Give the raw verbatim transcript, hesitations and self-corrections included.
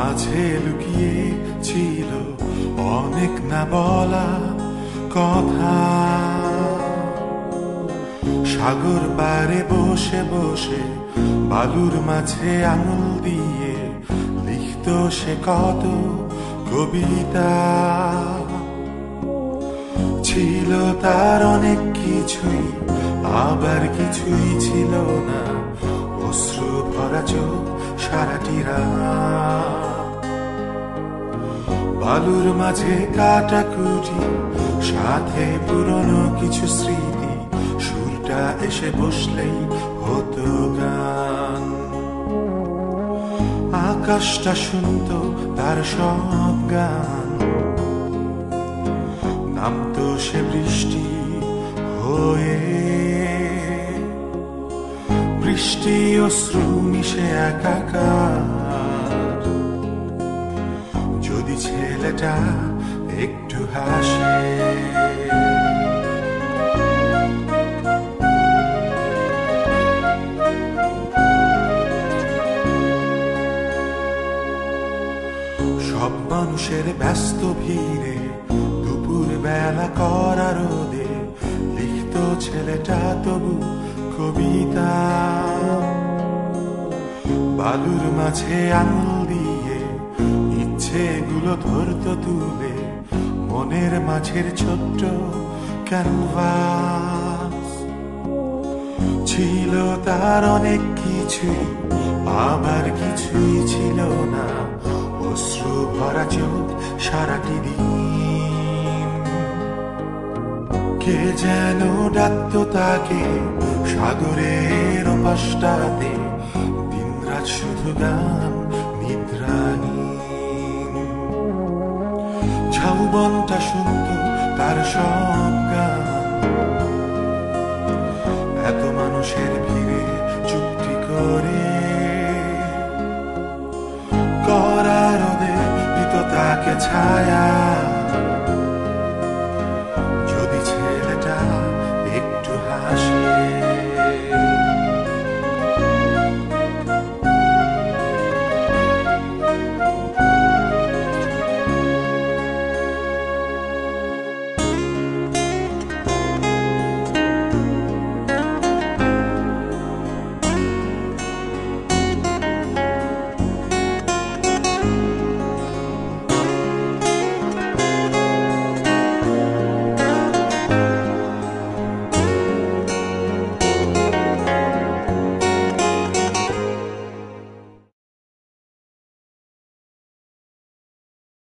মাঝে লুকিয়ে ছিল অনেক না বলা কথা। সাগর পারে বসে বসে বালুর মাঝে আঙুল দিয়ে লিখত সে কত কবিতা। ছিল তার অনেক কিছুই, আবার কিছুই ছিল না, অশ্রু ভরা চোখ সারাটি রাত। বালুর মাঝে কাটাকুটি, সাথে পুরনো কিছু স্মৃতি, সুরটা এসে বসলেই হতো গান। আকাশটা শুনতো তার সব গান, নামতো সে বৃষ্টি হয়ে। বৃষ্টি অশ্রু মিশে একাকার, যদি ছেলেটা একটু হাসে। সব মানুষের ব্যস্ত ভিড়ে, দুপুর বেলা করা রোদে, লিখত ছেলেটা তবু কবিতা। বালুর মাঝে আঙুল দিয়ে ইচ্ছেগুলো ধরত তুলে, মনের মাঝের ছোট্ট ক্যানভাস। ছিল তার অনেক কিছুই, আবার কিছুই ছিল না, অশ্রু ভরা চোখ সারাটি দিন। কে যেন ডাকত তাকে সাগরের পাশটাতে, দিনরাত শুধু গান নিদ্রাহীন। ঝাউবনটা শুনত তার সব গান, এত মানুষের ভিড়ে চুপটি করে করা রোদে দিত তাকে ছায়া।